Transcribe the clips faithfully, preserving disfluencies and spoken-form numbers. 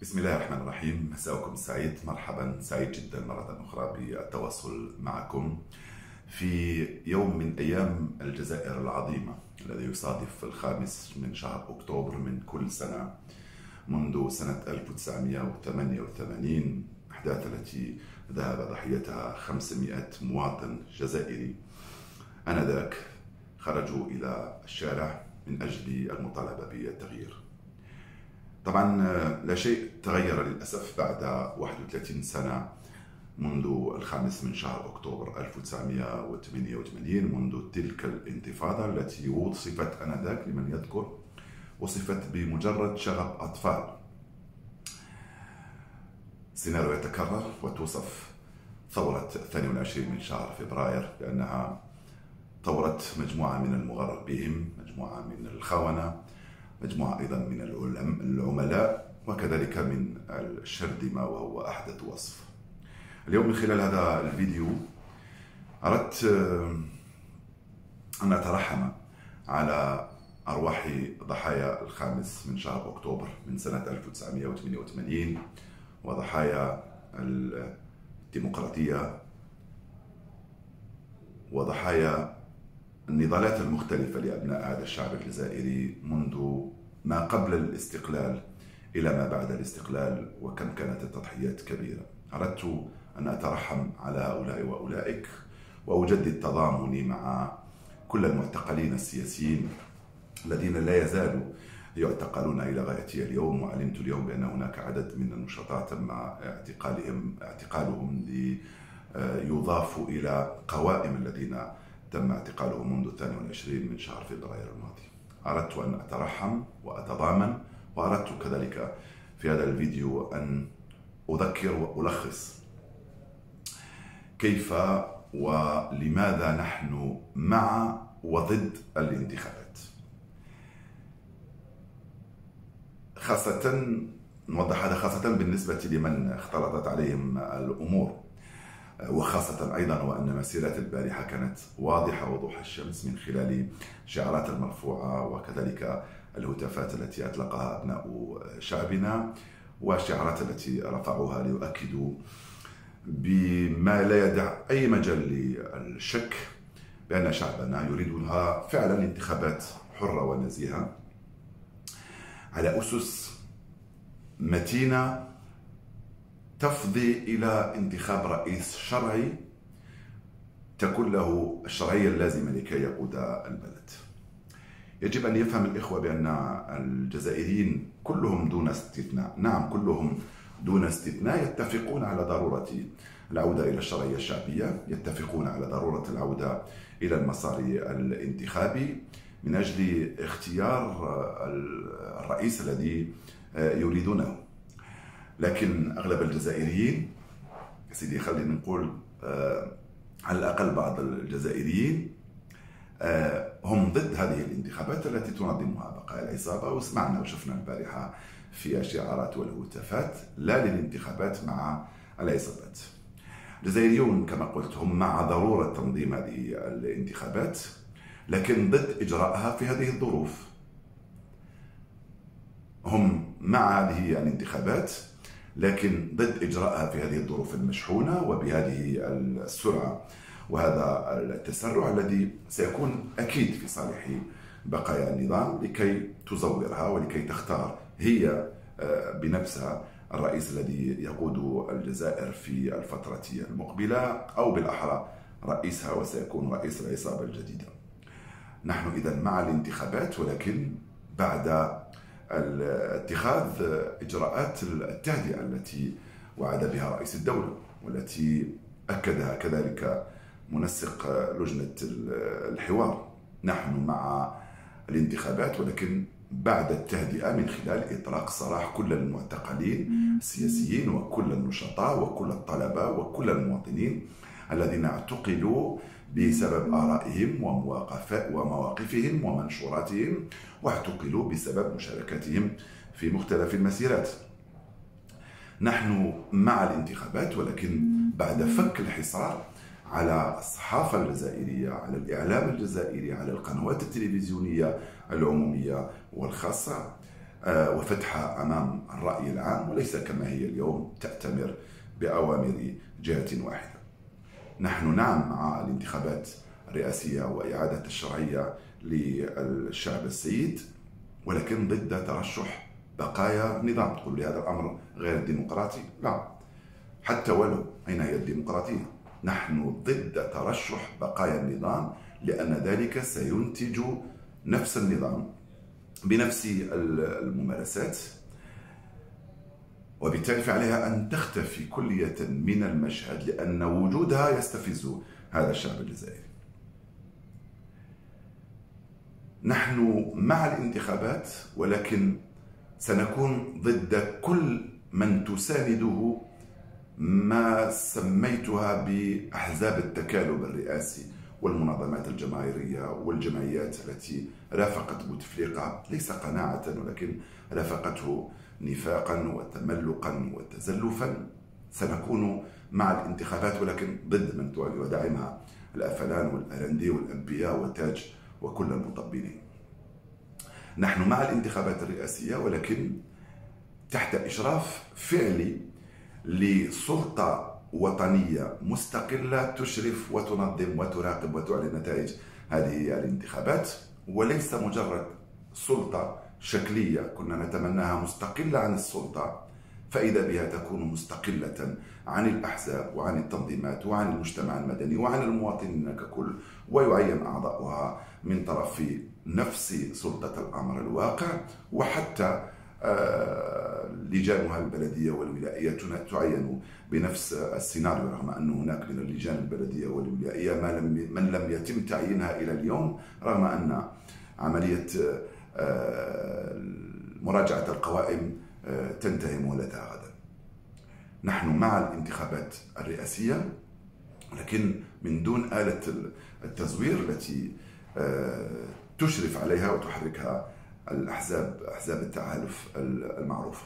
بسم الله الرحمن الرحيم. مساءكم سعيد، مرحبا، سعيد جدا مرة أخرى بالتواصل معكم في يوم من أيام الجزائر العظيمة الذي يصادف الخامس من شهر أكتوبر من كل سنة منذ سنة ألف وتسعمئة وثمانية وثمانين، أحداث التي ذهب ضحيتها خمسمئة مواطن جزائري. آنذاك خرجوا إلى الشارع من أجل المطالبة بالتغيير. طبعا لا شيء تغير للأسف بعد واحد وثلاثين سنة منذ الخامس من شهر أكتوبر ألف وتسعمئة وثمانية وثمانين، منذ تلك الانتفاضة التي وصفت آنذاك لمن يذكر وصفت بمجرد شغب أطفال. سيناريو يتكرر وتوصف ثورة الثاني والعشرين من شهر فبراير بأنها ثورة مجموعة من المغرر بهم، مجموعة من الخونة، مجموعة أيضا من العملاء، وكذلك من الشرذمة، وهو أحدث وصف. اليوم من خلال هذا الفيديو أردت أن أترحم على أرواح ضحايا الخامس من شهر أكتوبر من سنة ألف وتسعمئة وثمانية وثمانين وضحايا الديمقراطية وضحايا النضالات المختلفة لأبناء هذا الشعب الجزائري منذ ما قبل الاستقلال إلى ما بعد الاستقلال، وكم كانت التضحيات كبيرة. أردت أن أترحم على هؤلاء وأولئك وأجدد تضامني مع كل المعتقلين السياسيين الذين لا يزالوا يعتقلون إلى غاية اليوم. وعلمت اليوم بأن هناك عدد من النشطاء تم اعتقالهم اعتقالهم ليضافوا إلى قوائم الذين تم اعتقالهم منذ الثاني والعشرين من شهر فبراير الماضي. أردت أن أترحم وأتضامن، وأردت كذلك في هذا الفيديو أن أذكر وألخص كيف ولماذا نحن مع وضد الانتخابات. خاصة نوضح هذا خاصة بالنسبة لمن اختلطت عليهم الأمور، وخاصة أيضا وأن مسيرة البارحة كانت واضحة وضوح الشمس من خلال شعارات المرفوعة وكذلك الهتافات التي أطلقها أبناء شعبنا والشعارات التي رفعوها ليؤكدوا بما لا يدع أي مجال للشك بأن شعبنا يريدها فعلا انتخابات حرة ونزيهة على أسس متينة تفضي إلى انتخاب رئيس شرعي تكون له الشرعية اللازمة لكي يقود البلد. يجب أن يفهم الإخوة بأن الجزائريين كلهم دون استثناء، نعم كلهم دون استثناء، يتفقون على ضرورة العودة إلى الشرعية الشعبية، يتفقون على ضرورة العودة إلى المسار الانتخابي من أجل اختيار الرئيس الذي يريدونه. لكن أغلب الجزائريين سيدي خلينا نقول آه على الأقل بعض الجزائريين آه هم ضد هذه الانتخابات التي تنظمها بقايا العصابة، وسمعنا وشفنا البارحة في الشعارات والهتافات لا للانتخابات مع العصابات. الجزائريون كما قلت هم مع ضرورة تنظيم هذه الانتخابات، لكن ضد إجراءها في هذه الظروف. هم مع هذه الانتخابات لكن ضد إجراءها في هذه الظروف المشحونة وبهذه السرعة وهذا التسرع الذي سيكون أكيد في صالح بقايا النظام لكي تزورها ولكي تختار هي بنفسها الرئيس الذي يقود الجزائر في الفترة المقبلة، أو بالأحرى رئيسها وسيكون رئيس العصابة الجديدة. نحن إذن مع الانتخابات، ولكن بعد اتخاذ إجراءات التهدئة التي وعد بها رئيس الدولة والتي أكدها كذلك منسق لجنة الحوار. نحن مع الانتخابات ولكن بعد التهدئة من خلال إطلاق سراح كل المعتقلين السياسيين وكل النشطاء وكل الطلبة وكل المواطنين الذين اعتقلوا بسبب آرائهم ومواقفهم ومنشوراتهم، واعتقلوا بسبب مشاركتهم في مختلف المسيرات. نحن مع الانتخابات ولكن بعد فك الحصار على الصحافة الجزائرية، على الإعلام الجزائري، على القنوات التلفزيونية العمومية والخاصة، وفتحها أمام الرأي العام، وليس كما هي اليوم تأتمر بأوامر جهة واحدة. نحن نعم مع الانتخابات الرئاسية وإعادة الشرعية للشعب السيد، ولكن ضد ترشح بقايا نظام. تقول لي هذا الأمر غير ديمقراطي؟ لا، حتى ولو، أين هي الديمقراطية؟ نحن ضد ترشح بقايا النظام، لأن ذلك سينتج نفس النظام بنفس الممارسات، وبالتالي فعليها أن تختفي كلية من المشهد، لأن وجودها يستفز هذا الشعب الجزائري. نحن مع الانتخابات، ولكن سنكون ضد كل من تسانده ما سميتها بأحزاب التكالب الرئاسي والمنظمات الجماهيرية والجمعيات التي رافقت بوتفليقة ليس قناعة، ولكن رافقته نفاقا وتملقا وتزلفا. سنكون مع الانتخابات ولكن ضد من يدعمها الأفلان والأرندي والأنبياء وتاج وكل المطبلين. نحن مع الانتخابات الرئاسية، ولكن تحت إشراف فعلي لسلطة وطنية مستقلة تشرف وتنظم وتراقب وتعلن نتائج هذه الانتخابات، وليس مجرد سلطة شكلية كنا نتمناها مستقلة عن السلطة، فإذا بها تكون مستقلة عن الأحزاب وعن التنظيمات وعن المجتمع المدني وعن المواطنين ككل، ويعين أعضاؤها من طرف نفس سلطة الأمر الواقع، وحتى لجانها البلدية والولائية تعين بنفس السيناريو، رغم أن هناك من اللجان البلدية والولائية من لم يتم تعيينها إلى اليوم، رغم أن عملية مراجعة القوائم تنتهي مهلتها غدا. نحن مع الانتخابات الرئاسية، ولكن من دون آلة التزوير التي تشرف عليها وتحركها الأحزاب، أحزاب التحالف المعروفة.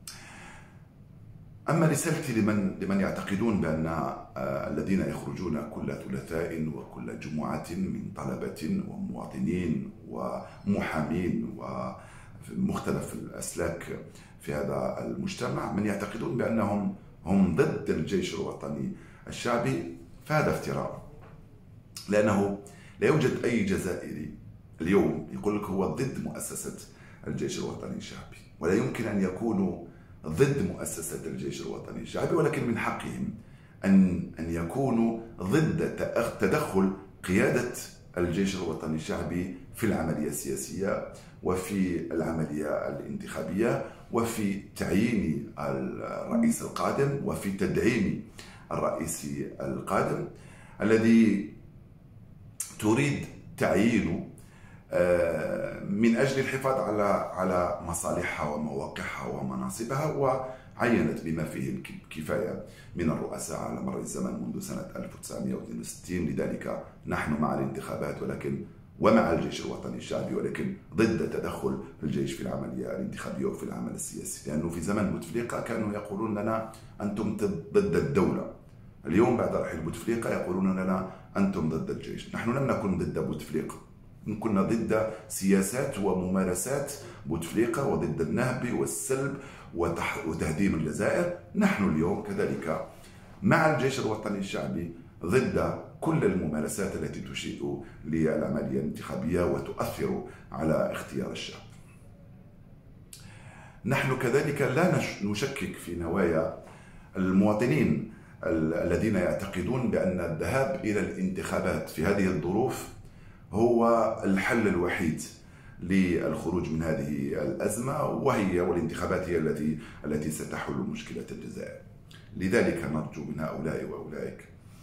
أما رسالتي لمن لمن يعتقدون بأن الذين يخرجون كل ثلاثاء وكل جمعة من طلبة ومواطنين ومحامين ومختلف الأسلاك في هذا المجتمع، من يعتقدون بأنهم هم ضد الجيش الوطني الشعبي، فهذا افتراء. لأنه لا يوجد أي جزائري اليوم يقول لك هو ضد مؤسسة الجيش الوطني الشعبي، ولا يمكن أن يكونوا ضد مؤسسة الجيش الوطني الشعبي، ولكن من حقهم أن أن يكونوا ضد تدخل قيادة الجيش الوطني الشعبي في العملية السياسية وفي العملية الانتخابية وفي تعيين الرئيس القادم وفي تدعيم الرئيس القادم الذي تريد تعيينه من أجل الحفاظ على على مصالحها ومواقعها ومناصبها، وعينت بما فيه الكفاية من الرؤساء على مر الزمن منذ سنة ألف وتسعمئة واثنين وستين. لذلك نحن مع الانتخابات ولكن ومع الجيش الوطني الشعبي، ولكن ضد تدخل الجيش في العملية الانتخابية وفي العمل السياسي، لأنه في زمن بوتفليقة كانوا يقولون لنا أنتم ضد الدولة. اليوم بعد رحيل بوتفليقة يقولون لنا أنتم ضد الجيش. نحن لم نكن ضد بوتفليقة، كنا ضد سياسات وممارسات بوتفليقة وضد النهب والسلب وتهديم الجزائر. نحن اليوم كذلك مع الجيش الوطني الشعبي ضد كل الممارسات التي تشير للعملية الانتخابية وتؤثر على اختيار الشعب. نحن كذلك لا نشكك في نوايا المواطنين الذين يعتقدون بأن الذهاب إلى الانتخابات في هذه الظروف هو الحل الوحيد للخروج من هذه الأزمة، وهي والانتخابات هي التي التي ستحل مشكلة الجزائر. لذلك نرجو من هؤلاء وأولئك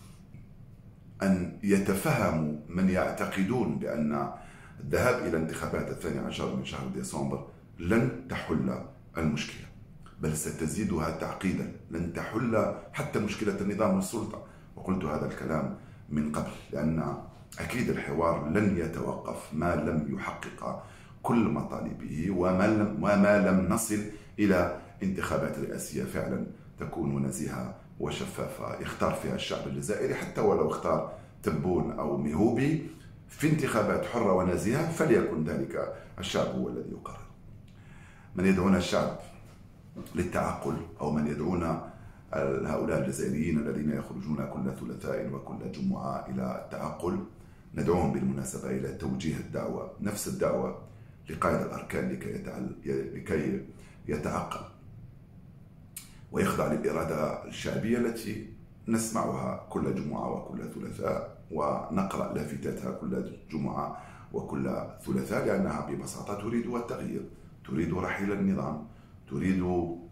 أن يتفهموا من يعتقدون بأن الذهاب إلى انتخابات الثاني عشر من شهر ديسمبر لن تحل المشكلة، بل ستزيدها تعقيدا، لن تحل حتى مشكلة النظام والسلطة. وقلت هذا الكلام من قبل، لأن أكيد الحوار لن يتوقف ما لم يحقق كل مطالبه وما لم, وما لم نصل إلى انتخابات رئاسية فعلا تكون نزيهة وشفافة يختار فيها الشعب الجزائري، حتى ولو اختار تبون أو مهوبي في انتخابات حرة ونزيهة، فليكن ذلك الشعب هو الذي يقرر. من يدعون الشعب للتعقل، أو من يدعون هؤلاء الجزائريين الذين يخرجون كل ثلاثاء وكل جمعة إلى التعقل، ندعوهم بالمناسبة إلى توجيه الدعوة، نفس الدعوة لقائد الأركان لكي يتعقل ويخضع للإرادة الشعبية التي نسمعها كل جمعة وكل ثلاثاء، ونقرأ لافتاتها كل جمعة وكل ثلاثاء، لأنها ببساطة تريد التغيير، تريد رحيل النظام، تريد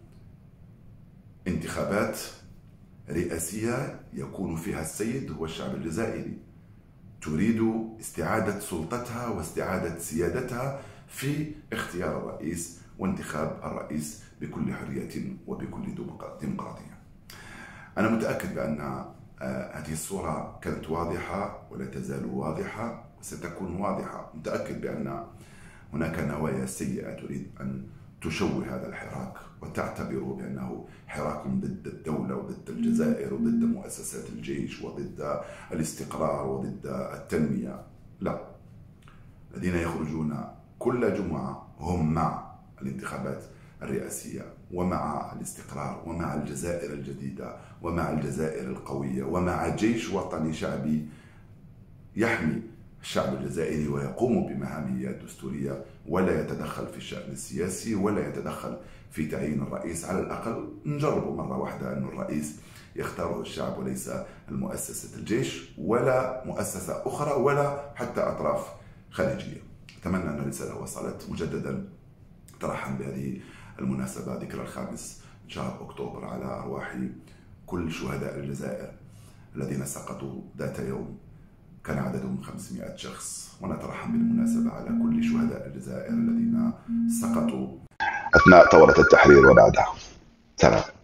انتخابات رئاسية يكون فيها السيد هو الشعب الجزائري، تريد استعادة سلطتها واستعادة سيادتها في اختيار الرئيس وانتخاب الرئيس بكل حرية وبكل ديمقراطية. أنا متأكد بأن هذه الصورة كانت واضحة ولا تزال واضحة وستكون واضحة. متأكد بأن هناك نوايا سيئة تريد أن تشوه هذا الحراك وتعتبره بأنه حراك ضد الدولة وضد الجزائر وضد مؤسسات الجيش وضد الاستقرار وضد التنمية. لا، الذين يخرجون كل جمعة هم مع الانتخابات الرئاسية ومع الاستقرار ومع الجزائر الجديدة ومع الجزائر القوية ومع جيش وطني شعبي يحمي الشعب الجزائري ويقوم بمهامه الدستورية ولا يتدخل في الشأن السياسي ولا يتدخل في تعيين الرئيس. على الأقل نجرب مرة واحدة أن الرئيس يختاره الشعب وليس المؤسسة الجيش ولا مؤسسة أخرى ولا حتى أطراف خارجية. أتمنى أن الرسالة وصلت. مجددا ترحم بهذه المناسبة ذكرى الخامس من شهر أكتوبر على أرواح كل شهداء الجزائر الذين سقطوا ذات يوم، كان عددهم خمسمائة شخص، ونترحم بالمناسبة على كل شهداء الجزائر الذين سقطوا أثناء ثورة التحرير وبعدها. سلام.